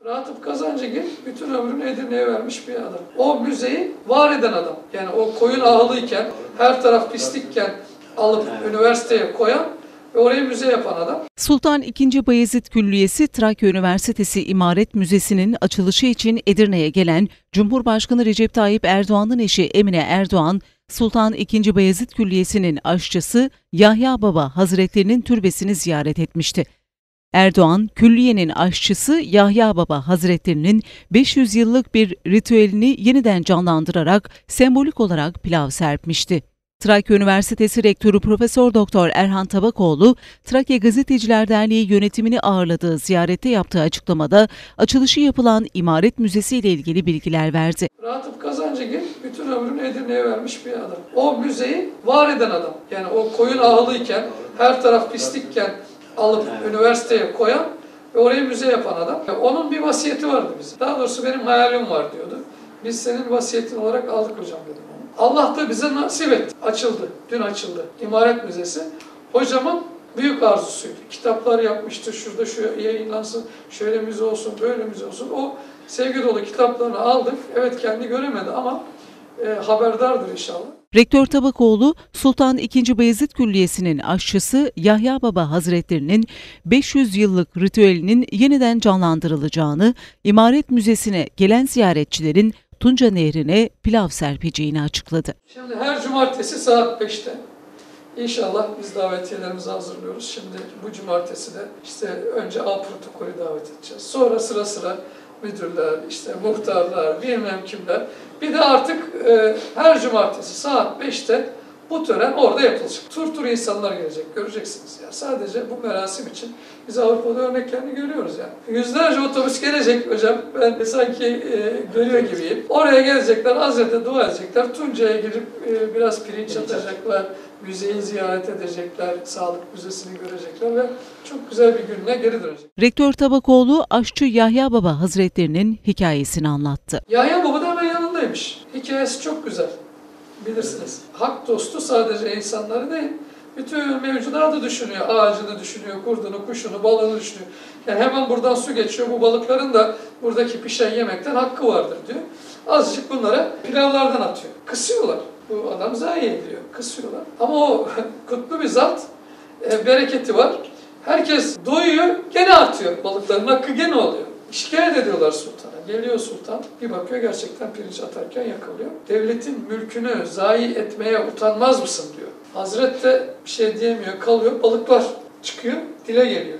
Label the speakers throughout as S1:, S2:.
S1: Ratıp Kazancıgil bütün ömrünü Edirne'ye vermiş bir adam. O müzeyi var eden adam. Yani o koyun ahılıyken, her taraf pislikken alıp üniversiteye koyan ve orayı müze yapan adam.
S2: Sultan II. Bayezid Külliyesi Trakya Üniversitesi İmaret Müzesi'nin açılışı için Edirne'ye gelen Cumhurbaşkanı Recep Tayyip Erdoğan'ın eşi Emine Erdoğan, Sultan II. Bayezid Külliyesi'nin aşçısı Yahya Baba Hazretlerinin türbesini ziyaret etmişti. Erdoğan, külliyenin aşçısı Yahya Baba Hazretlerinin 500 yıllık bir ritüelini yeniden canlandırarak sembolik olarak pilav serpmişti. Trakya Üniversitesi Rektörü Profesör Doktor Erhan Tabakoğlu, Trakya Gazeteciler Derneği yönetimini ağırladığı ziyarette yaptığı açıklamada açılışı yapılan İmaret Müzesi ile ilgili bilgiler verdi.
S1: Ratıp Kazancıgil bütün ömrünü Edirne'ye vermiş bir adam. O müzeyi var eden adam. Yani o koyun ahılıyken, her taraf pislikken alıp üniversiteye koyan ve orayı müze yapan adam. Onun bir vasiyeti vardı bize. Daha doğrusu benim hayalim var diyordu. Biz senin vasiyetin olarak aldık hocam dedim onu. Allah da bize nasip etti. Açıldı. Dün açıldı. İmaret Müzesi. Hocamın büyük arzusuydu. Kitaplar yapmıştı. Şurada şu yayınlansın. Şöyle müze olsun, böyle müze olsun. O sevgi dolu kitaplarını aldık. Evet kendi göremedi ama haberdardır inşallah.
S2: Rektör Tabakoğlu, Sultan II. Bayezid Külliyesi'nin aşçısı Yahya Baba Hazretlerinin 500 yıllık ritüelinin yeniden canlandırılacağını, İmaret Müzesi'ne gelen ziyaretçilerin Tunca Nehri'ne pilav serpeceğini açıkladı.
S1: Şimdi her cumartesi saat 5'te İnşallah biz davetiyelerimizi hazırlıyoruz. Şimdi bu cumartesi de işte önce A protokolü davet edeceğiz. Sonra sıra sıra müdürler, işte muhtarlar, bilmem kimler. Bir de artık her cumartesi saat 5'te bu tören orada yapılacak. Tur insanlar gelecek, göreceksiniz. Yani sadece bu merasim için biz Avrupa'da örneklerini görüyoruz yani. Yüzlerce otobüs gelecek hocam. Ben sanki görüyor gibiyim. Oraya gelecekler, Hazret'e dua edecekler. Tunca'ya girip biraz pirinç atacaklar. Müzeyi ziyaret edecekler, Sağlık Müzesi'ni görecekler ve çok güzel bir günle geri dönecek.
S2: Rektör Tabakoğlu, aşçı Yahya Baba Hazretlerinin hikayesini anlattı.
S1: Yahya Baba da hemen yanındaymış. Hikayesi çok güzel. Bilirsiniz. Hak dostu sadece insanları değil, bütün mevcudatı düşünüyor. Ağacını düşünüyor, kurdunu, kuşunu, balığını düşünüyor. Yani hemen buradan su geçiyor. Bu balıkların da buradaki pişen yemekten hakkı vardır diyor. Azıcık bunlara pilavlardan atıyor. Kısıyorlar. Bu adam zayi ediyor. Kısıyorlar. Ama o kutlu bir zat, bereketi var. Herkes doyuyor, gene atıyor. Balıkların hakkı gene oluyor. Şikayet ediyorlar sultana. Geliyor sultan, bir bakıyor gerçekten pirinç atarken yakalıyor. Devletin mülkünü zayi etmeye utanmaz mısın diyor. Hazret de bir şey diyemiyor, kalıyor. Balıklar çıkıyor, dile geliyor.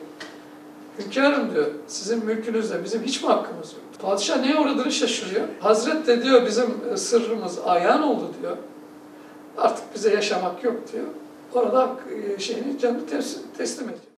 S1: Hünkârım diyor, sizin mülkünüzde bizim hiç mi hakkımız yok? Padişah neye uğradığını şaşırıyor. Hazret de diyor, bizim sırrımız ayan oldu diyor. Artık bize yaşamak yok diyor. Orada canını teslim ediyor.